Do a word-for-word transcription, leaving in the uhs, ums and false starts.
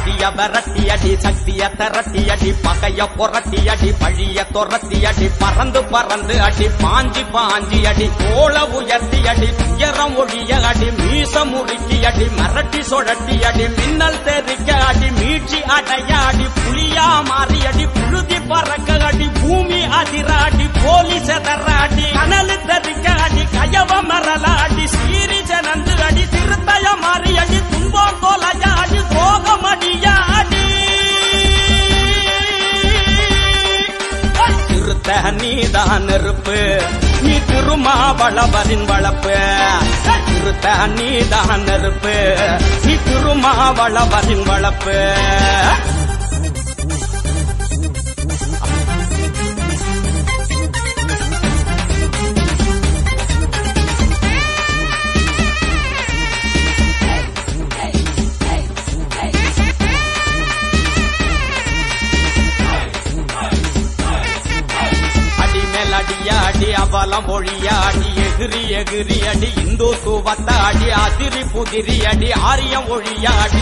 சதிய விரட்டி அடி சக்திய திரட்டி அடி பகைய புரட்டி அடி பழிய துரத்தி அடி பறந்து பறந்து அடி பாஞ்சி பாஞ்சி அடி கோல உயர்த்தி அடி உயரம் ஒழிய அடி மீச முறுக்கி அடி மரட்டி சுழட்டி அடி மின்னல் தெரிக்க அடி மீட்சி அடைய அடி புலியா மாறி அடி புழுதி பறக்க அடி பூமி அதிர அடி போலி செதற அடி கனலு தெரிக்க அடி கயவ மரல அடி சீரி ஜனந்து அடி திருத்தய மாறி அடி துன்பம் கோலய அடி கோபம் அடிய அடி திருத்த நீதான் நெருப்பு நீ திருமாவளவரின் வளப்பு திருத்த நீதான் நெருப்பு நீ திருமாவளவரின் வளப்பு அடி அவலம் ஒழியாடி எகிரி எகிரி அடி இந்து சுவத்த அடி அதிரி புதிரி அடி ஆரியம் ஒழியாடி